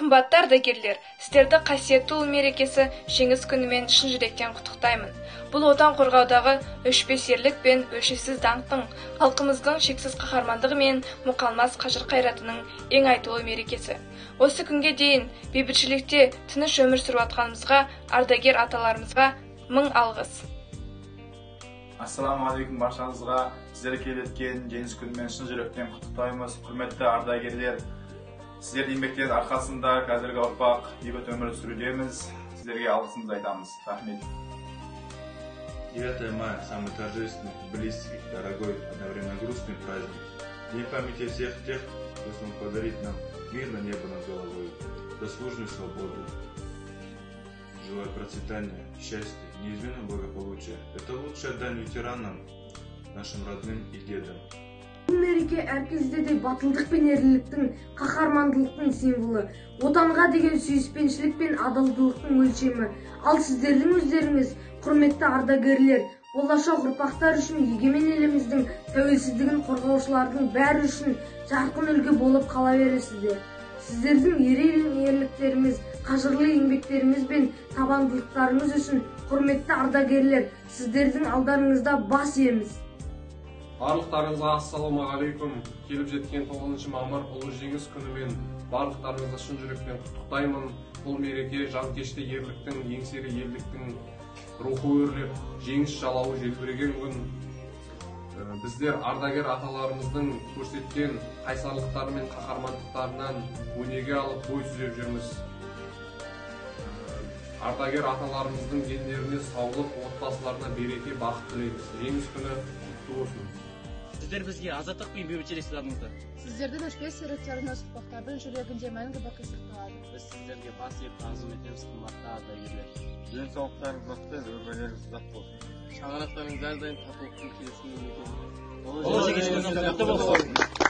Кымбатты ардагерлер, сіздерді қасиетті ұлы мерекесі жеңіс күнімен шын жүректен құттықтаймын. Бұл отан қорғаудағы өшпес ерлік пен өлшеусіз даңқтың, халқымыздың шексіз қаһармандығы мен мұқалмас қажыр қайратының ең айтулы мерекесі. Осы күнге дейін бейбітшілікте тыныш өмір сүріп жатқанымызға, ардагер аталарымызға мың алғыс. Ассаламағалейкум баршаңызға. Сіздерге келеткен жеңіс күнімен шын жүректен құттықтаймыз. Құрметті ардагерлер, сіздердің еңбектеріңіз арқасында қазіргі ұрпақ бейбіт өмір сүрудеміз. Сіздерге алғысымызды айтамыз. Рахмет. 9 мая – самый торжественный, близкий, дорогой, одновременно грустный праздник. День памяти всех тех, кто смог подарить нам мирное небо над головой, заслуженную свободу. Желаю процветания, счастья, неизменного благополучия. Это лучшая дань ветеранам, нашим родным и дедам. Мереке әркезде де батылдық пен ерліктің, қаһармандылықтың символы, отанға деген сүйіспеншілік пен адалдықтың өлшемі. Ал сіздердің өздеріңіз, құрметті ардагерлер, болашақ ұрпақтар үшін егемен еліміздің тәуелсіздігін қорғаушылардың бәрі үшін жарқын үлгі болып қала бересіздер. Сіздердің ерен ерліктеріңіз, қажырлы еңбектеріңіз бен табандылықтарыңыз үшін құрметті ардагерлер, сіздердің алдарыңызда бас иеміз. Барлықтарыңызға ассаламағалейкум. Келіп жеткен 9 мамыр ұлы жеңіс күнімен барлықтарыңызды шын жүректен құттықтаймын. Бұл мереке жанкешті ерліктің, еңселі елдіктің рухы өрлеп, жеңіс жалауы желбіреген күн. Біздер ардагер аталарымыздың көрсеткен қайсарлықтары мен қаһармандықтарынан өнеге алып бой түзеп жүрміз. Ардагер аталарымыздың дендеріне саулық, отбасыларына береке, бақыт тілейміз. Жеңіс күні құтты болсын. Сіздер бізге азаттық пен бейбітшілік сыйладыңыздар. Сіздердің өшпес ерліктеріңіз өз ұрпақтардың жүрегінде мәңгі бақи сақталады. Біз сіздерге бас иіп тағзым етеміз, қымбатты ардагерлер. Денсаулықтарыңыз мықты, өмірлеріңіз ұзақ болсын. Шаңырақтарыңыз әрдайым татулықтың келісін мемлекетінде. Ұлы жеңіс күніңіз құтты болсын.